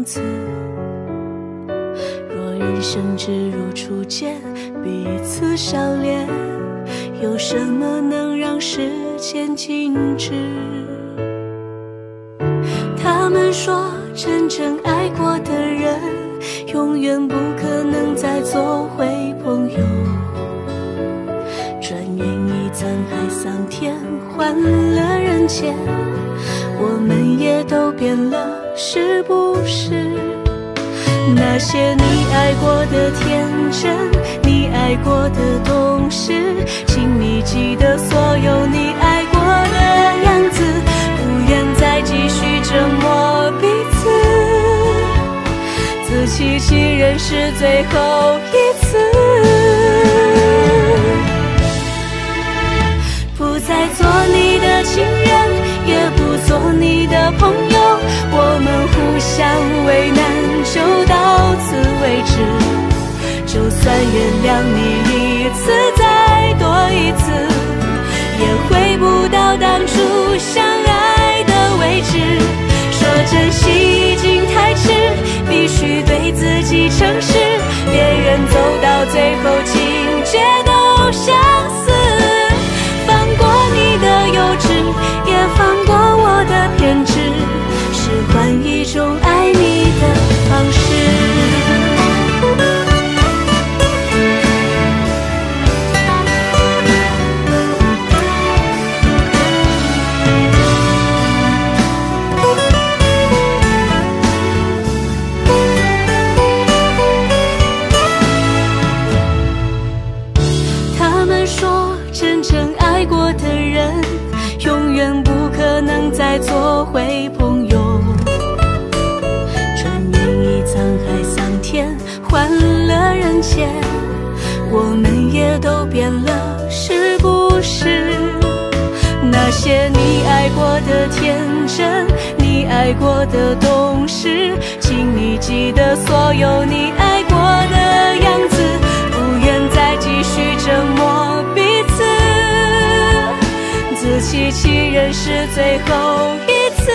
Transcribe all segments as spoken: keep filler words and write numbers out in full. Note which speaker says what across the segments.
Speaker 1: 子。若人生只如初见，彼此笑脸，有什么能让时间静止？他们说真正爱过的人永远不可能再做回朋友，转眼已沧海桑田，换了人间，我们也都变了，是不是？那些你爱过的天真，你爱过的懂事，请你记得所有你爱过的样子，不愿再继续折磨彼此，自欺欺人是最后一次，不再做你的情人，也不做你的朋友，我们互相为难，就到此为止。就算原谅你一次再多一次，也回不到当初相爱的位置。说珍惜已经太迟，必须对自己诚实，别人走到最后情节都相似，放过你的幼稚，也放过我的偏执，是换一种爱你的方式。他们说真正爱过的人永远不可能再做回朋友，转眼已沧海桑田，换了人间，我们也都变了，是不是？那些你爱过的天真，你爱过的懂事，请你记得所有你爱过的样子，不愿再继续折磨彼此，自欺欺人是最后一次，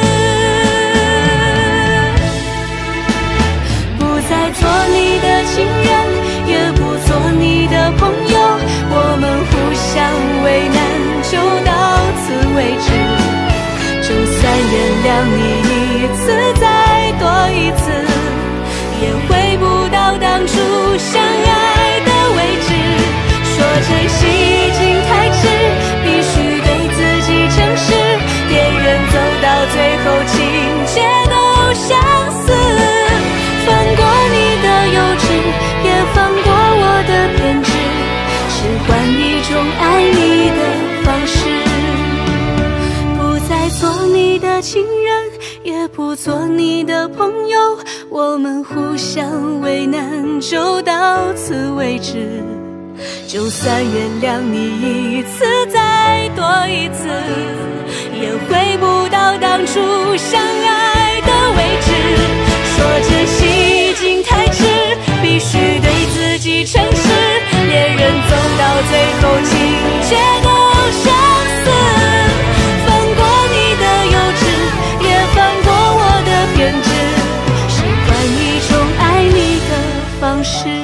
Speaker 1: 不再做你的情人，也不做你的朋友，我们互相为难，就到此为止。就算原谅你一次再多一次，也回不到当初相爱的位置。说珍惜已经太迟，必须对自己诚实，别人走到最后情节都相似，放过你的幼稚，也放过我的偏执，是换一种爱你的方式，不再做你的情人，也不做你的朋友，我们互相为难，就到此为止。就算原谅你一次再多一次，也回不到当初相爱的位置。说珍惜已经太迟，必须对自己诚实，别人走到最后情节都相似，放过你的幼稚，也放过我的偏执，是换一种爱你的方式。